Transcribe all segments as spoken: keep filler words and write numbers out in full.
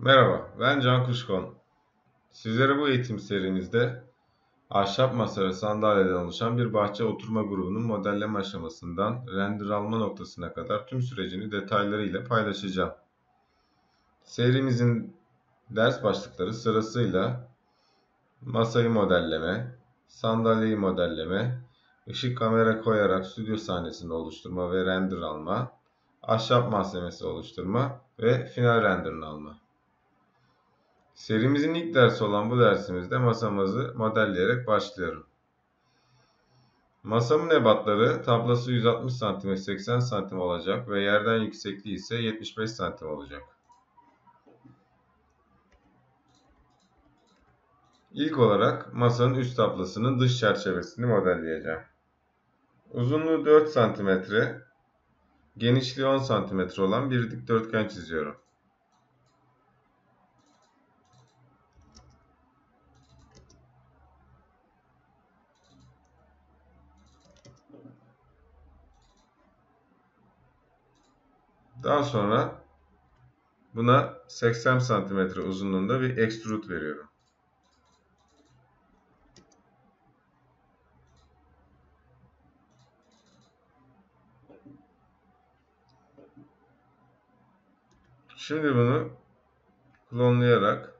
Merhaba, ben Can Kuşkon. Sizlere bu eğitim serimizde ahşap masa ve sandalyeden oluşan bir bahçe oturma grubunun modelleme aşamasından render alma noktasına kadar tüm sürecini detaylarıyla paylaşacağım. Serimizin ders başlıkları sırasıyla masayı modelleme, sandalyeyi modelleme, ışık kamera koyarak stüdyo sahnesini oluşturma ve render alma, ahşap malzemesi oluşturma ve final renderini alma. Serimizin ilk dersi olan bu dersimizde masamızı modelleyerek başlıyorum. Masamın ebatları tablası yüz altmış santim seksen santim olacak ve yerden yüksekliği ise yetmiş beş santim olacak. İlk olarak masanın üst tablasının dış çerçevesini modelleyeceğim. Uzunluğu dört santimetre, genişliği on santimetre olan bir dikdörtgen çiziyorum. Daha sonra buna seksen santimetre uzunluğunda bir extrude veriyorum. Şimdi bunu klonlayarak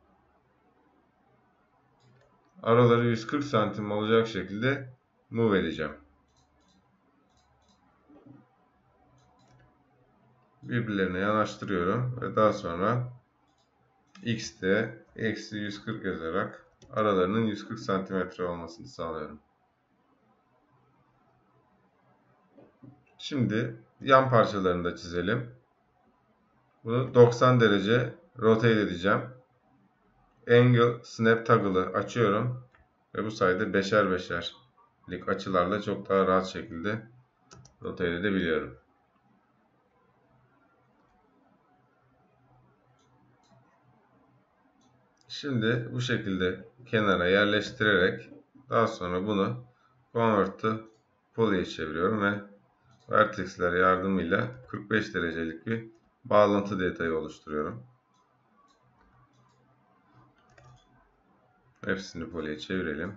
araları yüz kırk santim olacak şekilde move edeceğim. Birbirlerine yanaştırıyorum ve daha sonra x'te eksi yüz kırk yazarak aralarının yüz kırk santimetre olmasını sağlıyorum. Şimdi yan parçalarını da çizelim. Bunu doksan derece rotate edeceğim. Angle Snap Toggle'ı açıyorum ve bu sayede beşer beşerlik açılarla çok daha rahat şekilde rotate edebiliyorum. Şimdi bu şekilde kenara yerleştirerek daha sonra bunu Convert to Poly'ye çeviriyorum ve vertexler yardımıyla kırk beş derecelik bir bağlantı detayı oluşturuyorum. Hepsini poly'ye çevirelim.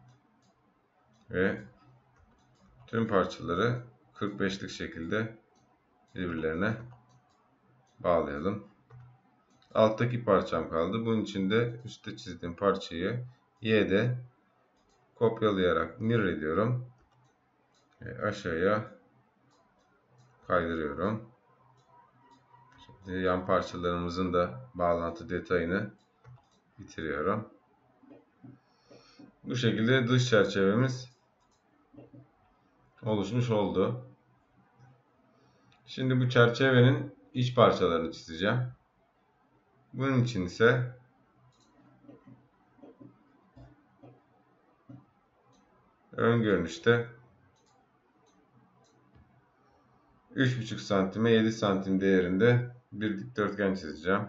Ve tüm parçaları kırk beşlik şekilde birbirlerine bağlayalım. Alttaki parçam kaldı. Bunun için de üstte çizdiğim parçayı Y'de kopyalayarak mirror ediyorum. Ve aşağıya kaydırıyorum. Şimdi yan parçalarımızın da bağlantı detayını bitiriyorum. Bu şekilde dış çerçevemiz oluşmuş oldu. Şimdi bu çerçevenin iç parçalarını çizeceğim. Bunun için ise ön görünüşte üç buçuk santime yedi santim değerinde bir dikdörtgen çizeceğim.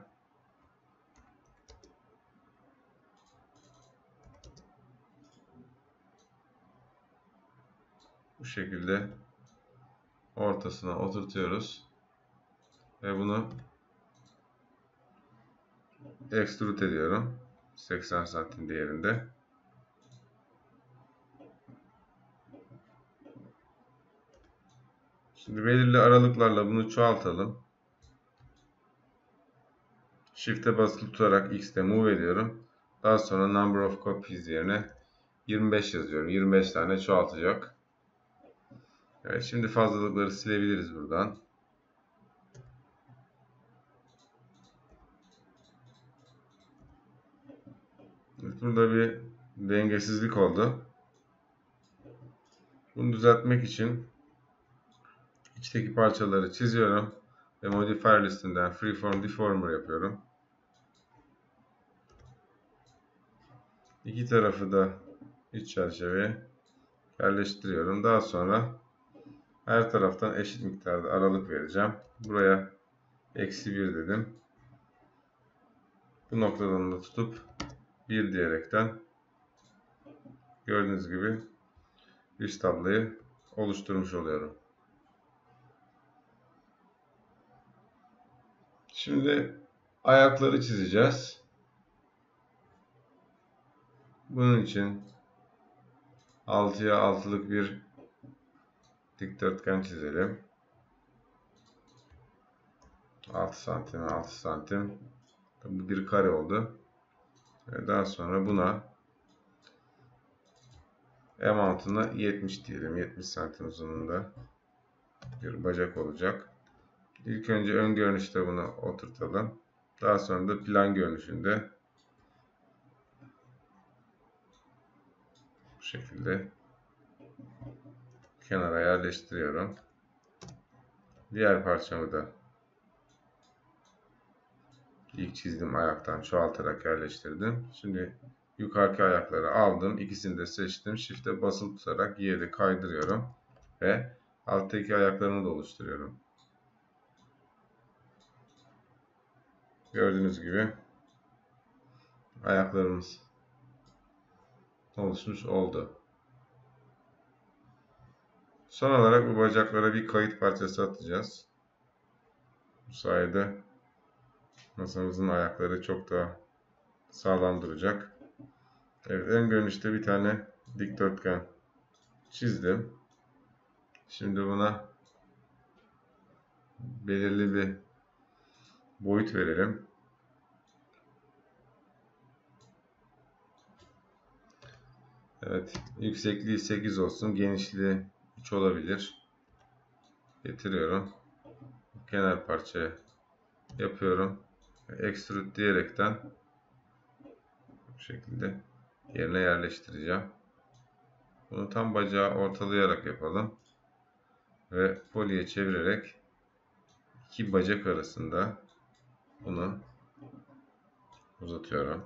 Bu şekilde ortasına oturtuyoruz ve bunu extrude ediyorum seksen santim değerinde. Şimdi belirli aralıklarla bunu çoğaltalım. Shift'e basılı tutarak X'te move ediyorum. Daha sonra number of copies yerine yirmi beş yazıyorum. yirmi beş tane çoğaltacak. Evet, şimdi fazlalıkları silebiliriz buradan. Evet, burada bir dengesizlik oldu. Bunu düzeltmek için içteki parçaları çiziyorum ve modifier listinden freeform deformer yapıyorum. İki tarafı da iç çerçeveye yerleştiriyorum. Daha sonra her taraftan eşit miktarda aralık vereceğim. Buraya eksi bir dedim. Bu noktadan da tutup bir diyerekten gördüğünüz gibi üst tablayı oluşturmuş oluyorum. Şimdi ayakları çizeceğiz. Bunun için altıya altılık bir dikdörtgen çizelim. altı santim, altı santim. Bu bir kare oldu. Ve daha sonra buna amount'una yetmiş diyelim. yetmiş santim uzunluğunda bir bacak olacak. İlk önce ön görünüşte bunu oturtalım. Daha sonra da plan görünüşünde bu şekilde kenara yerleştiriyorum. Diğer parçamı da ilk çizdiğim ayaktan çoğaltarak yerleştirdim. Şimdi yukarıki ayakları aldım. İkisini de seçtim. Shift'e basılı tutarak yeri kaydırıyorum. Ve alttaki ayaklarını da oluşturuyorum. Gördüğünüz gibi ayaklarımız oluşmuş oldu. Son olarak bu bacaklara bir kayıt parçası atacağız. Bu sayede masamızın ayakları çok daha sağlam duracak. Evet, ön görünüşte bir tane dikdörtgen çizdim. Şimdi buna belirli bir boyut verelim. Evet, yüksekliği sekiz olsun, genişliği üç olabilir. Getiriyorum. Kenar parçaya yapıyorum. Extrude diyerekten bu şekilde yerine yerleştireceğim. Bunu tam bacağı ortalayarak yapalım. Ve poliye çevirerek iki bacak arasında bunu uzatıyorum.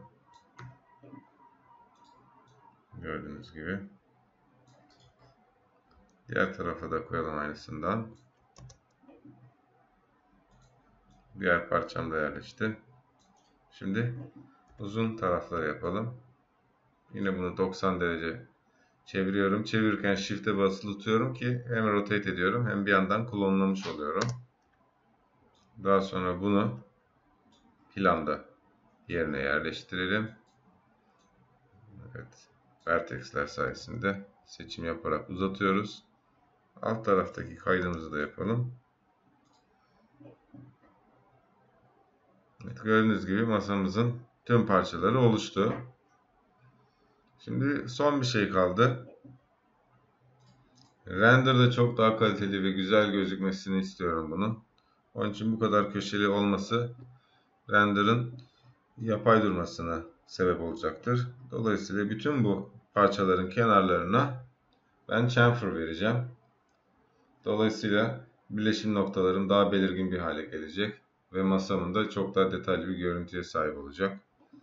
Gördüğünüz gibi. Diğer tarafa da koyalım aynısından. Diğer parçam da yerleşti. Şimdi uzun tarafları yapalım. Yine bunu doksan derece çeviriyorum. Çevirirken shift'e basılı tutuyorum ki hem rotate ediyorum hem bir yandan klonlamış oluyorum. Daha sonra bunu planda yerine yerleştirelim. Evet. Vertex'ler sayesinde seçim yaparak uzatıyoruz. Alt taraftaki kaydımızı da yapalım. Evet, gördüğünüz gibi masamızın tüm parçaları oluştu. Şimdi son bir şey kaldı. Render'da çok daha kaliteli ve güzel gözükmesini istiyorum bunun. Onun için bu kadar köşeli olması render'ın yapay durmasına sebep olacaktır. Dolayısıyla bütün bu parçaların kenarlarına ben chamfer vereceğim. Dolayısıyla birleşim noktalarım daha belirgin bir hale gelecek ve masamın da çok daha detaylı bir görüntüye sahip olacak.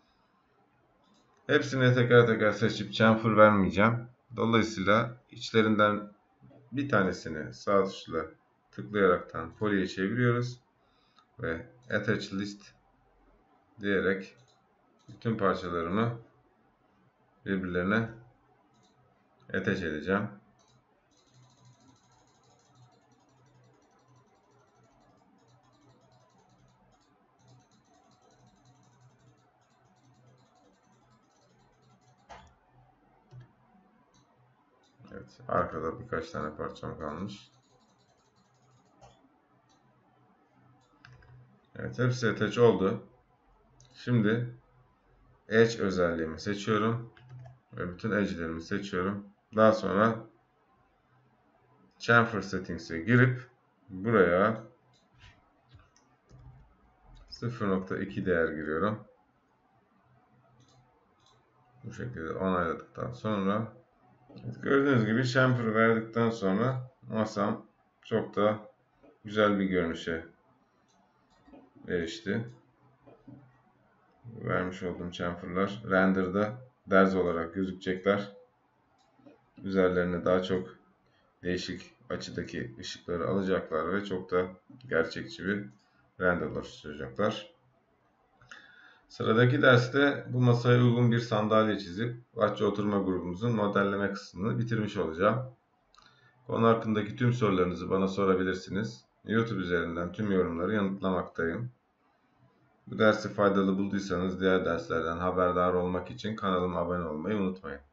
Hepsini teker teker seçip chamfer vermeyeceğim. Dolayısıyla içlerinden bir tanesini sağ tuşla tıklayaraktan poly'e çeviriyoruz ve attach list diyerek bütün parçalarımı birbirlerine attach edeceğim. Evet, arkada birkaç tane parçam kalmış. Evet, hepsi attach oldu. Şimdi edge özelliğimi seçiyorum ve bütün edge'lerimi seçiyorum. Daha sonra chamfer settings'e girip buraya sıfır nokta iki değer giriyorum. Bu şekilde onayladıktan sonra gördüğünüz gibi chamfer verdikten sonra masam çok da güzel bir görünüşe erişti. Vermiş olduğum chamfer'lar render'da derz olarak gözükecekler. Üzerlerine daha çok değişik açıdaki ışıkları alacaklar ve çok da gerçekçi bir render oluşturacaklar. Sıradaki derste bu masaya uygun bir sandalye çizip bahçe oturma grubumuzun modelleme kısmını bitirmiş olacağım. Konu hakkındaki tüm sorularınızı bana sorabilirsiniz. YouTube üzerinden tüm yorumları yanıtlamaktayım. Bu dersi faydalı bulduysanız diğer derslerden haberdar olmak için kanalıma abone olmayı unutmayın.